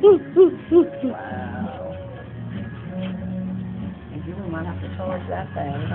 Wow. And you might have to charge that thing.